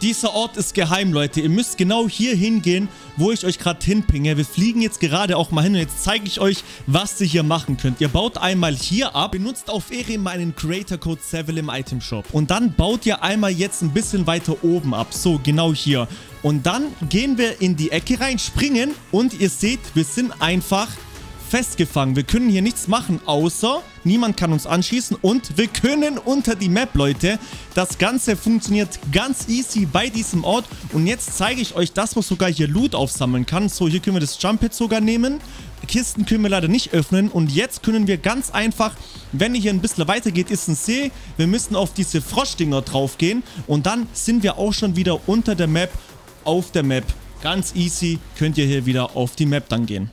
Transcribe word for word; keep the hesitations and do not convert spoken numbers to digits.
Dieser Ort ist geheim, Leute. Ihr müsst genau hier hingehen, wo ich euch gerade hinpinge. Wir fliegen jetzt gerade auch mal hin und jetzt zeige ich euch, was ihr hier machen könnt. Ihr baut einmal hier ab, benutzt auf Ehre meinen Creator Code Seville im Item Shop. Und dann baut ihr einmal jetzt ein bisschen weiter oben ab. So, genau hier. Und dann gehen wir in die Ecke rein, springen und ihr seht, wir sind einfach festgefangen. Wir können hier nichts machen, außer niemand kann uns anschießen und wir können unter die Map, Leute. Das Ganze funktioniert ganz easy bei diesem Ort und jetzt zeige ich euch, dass man sogar hier Loot aufsammeln kann. So, hier können wir das Jump Pit sogar nehmen. Kisten können wir leider nicht öffnen und jetzt können wir ganz einfach, wenn ihr hier ein bisschen weiter geht, ist ein See. Wir müssen auf diese Froschdinger drauf gehen und dann sind wir auch schon wieder unter der Map, auf der Map. Ganz easy könnt ihr hier wieder auf die Map dann gehen.